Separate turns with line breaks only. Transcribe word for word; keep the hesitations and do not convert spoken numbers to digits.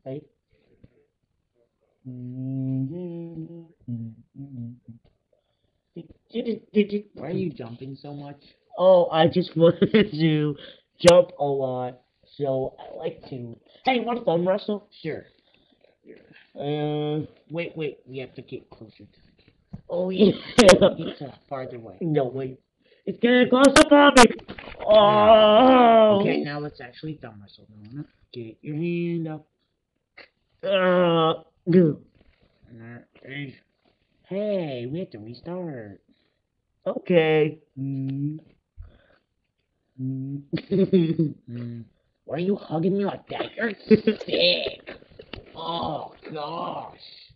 Okay.
Why are you jumping so much?
Oh, I just wanted to jump a lot, so I like to. Hey, want to thumb wrestle?
Sure.
Uh,
Wait, wait. We have to get closer to the
oh yeah.
It's uh, farther away.
No wait, it's getting close to me.
Ah.
Oh.
Okay, now let's actually thumb wrestle. Now, get your hand up.
Uh, good.
Uh, Hey, we have to restart.
Okay. Mm.
Mm. Why are you hugging me like that? You're sick. Oh gosh.